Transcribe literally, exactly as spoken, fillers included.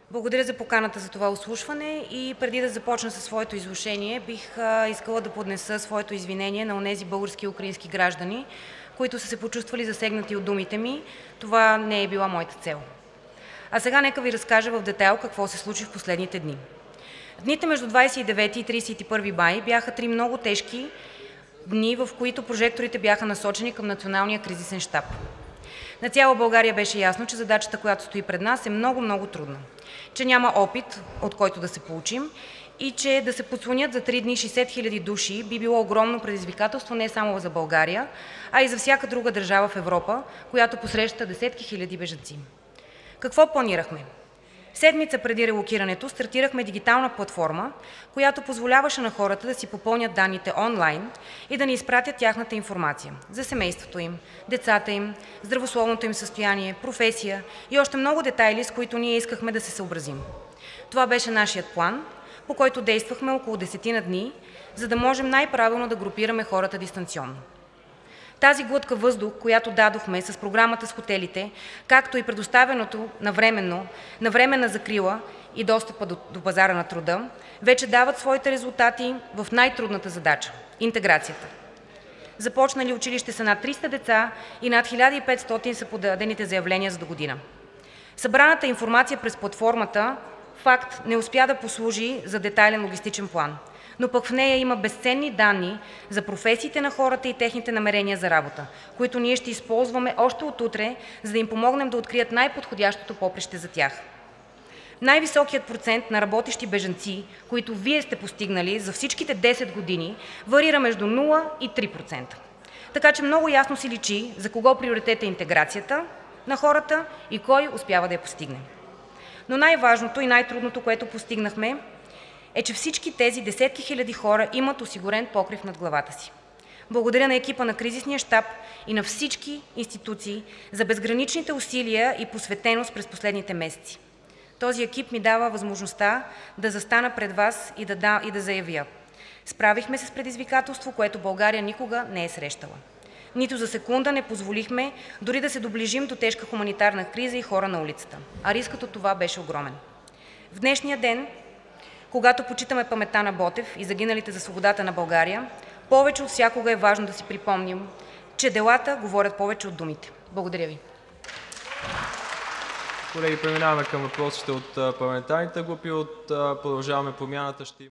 Благодаря за поканата за това изслушване и преди да започна със своето изложение, бих а, искала да поднеса своето извинение на онези български и украински граждани, които са се почувствали засегнати от думите ми. Това не е била моята цел. А сега нека ви разкажа в детайл какво се случи в последните дни. Дните между двадесет и девети и тридесет и първи май бяха три много тежки дни, в които прожекторите бяха насочени към Националния кризисен щаб. На цяла България беше ясно, че задачата, която стои пред нас, е много, много трудна, че няма опит, от който да се получим и че да се подслонят за три дни шейсет хиляди души би било огромно предизвикателство не само за България, а и за всяка друга държава в Европа, която посреща десетки хиляди бежанци. Какво планирахме? Седмица преди релокирането стартирахме дигитална платформа, която позволяваше на хората да си попълнят данните онлайн и да ни изпратят тяхната информация за семейството им, децата им, здравословното им състояние, професия и още много детайли, с които ние искахме да се съобразим. Това беше нашият план, по който действахме около десетина дни, за да можем най-правилно да групираме хората дистанционно. Тази глътка въздух, която дадохме с програмата с хотелите, както и предоставеното навременно, на временна закрила и достъпа до, до пазара на труда, вече дават своите резултати в най-трудната задача – интеграцията. Започнали училище са над триста деца и над хиляда и петстотин са подадените заявления за догодина. Събраната информация през платформата факт не успя да послужи за детайлен логистичен план, но пък в нея има безценни данни за професиите на хората и техните намерения за работа, които ние ще използваме още от утре, за да им помогнем да открият най-подходящото поприще за тях. Най-високият процент на работещи бежанци, които Вие сте постигнали за всичките десет години, варира между нула и три процента. Така че много ясно си личи за кого приоритет е интеграцията на хората и кой успява да я постигне. Но най-важното и най-трудното, което постигнахме, е, че всички тези десетки хиляди хора имат осигурен покрив над главата си. Благодаря на екипа на кризисния щаб и на всички институции за безграничните усилия и посветеност през последните месеци. Този екип ми дава възможността да застана пред Вас и да, да, и да заявя: справихме се с предизвикателство, което България никога не е срещала. Нито за секунда не позволихме дори да се доближим до тежка хуманитарна криза и хора на улицата, а рискът от това беше огромен. В днешния ден, когато почитаме паметта на Ботев и загиналите за свободата на България, повече от всякога е важно да си припомним, че делата говорят повече от думите. Благодаря Ви. Колеги, преминаваме към въпросите от парламентарните групи. От Продължаваме Промяната ще